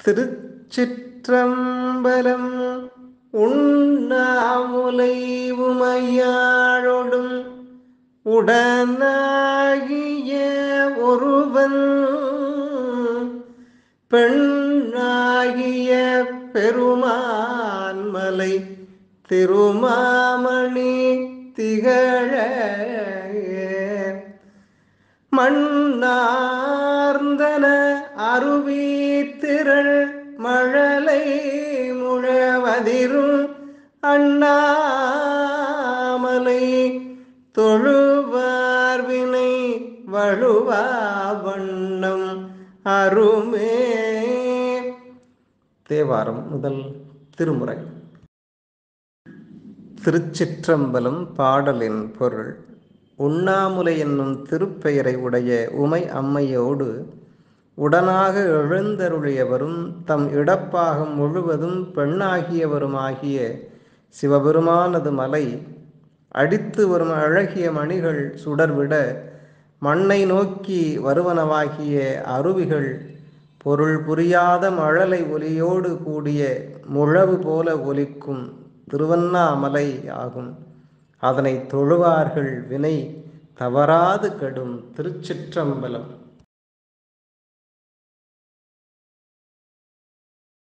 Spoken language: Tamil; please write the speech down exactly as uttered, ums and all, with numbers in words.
திருச்சிற்றம்பலம். உண்ணாமுலை உமையாழொடும் உடனாகிய ஒருவன் பெண்ணாகிய பெருமான்மலை திருமாமணி திகழ மண்ணார்ந்தன அருவி திரள் மழலை முழவதிரும் அண்ணாமலை தொழுவார்வினை வழுவா வண்ணம் அருமே. தேவாரம் முதல் திருமுறை. திருச்சிற்றம்பலம். பாடலின் பொருள். உண்ணாமுலை என்னும் திருப்பெயரை உடைய உமை அம்மையோடு உடனாக எழுந்தருளியவரும் தம் இடப்பாகம் முழுவதும் பெண்ணாகியவருமாகிய சிவபெருமானது மலை அடித்து வரும் அழகிய மணிகள் சுடர்விட மண்ணை நோக்கி வருவனவாகிய அருவிகள் பொருள் புரியாத மழலை ஒலியோடு கூடிய முழவு போல ஒலிக்கும் திருவண்ணாமலை ஆகும். அதனை தொழுவார்கள் வினை தவறாது கெடும். திருச்சிற்றம்பலம்.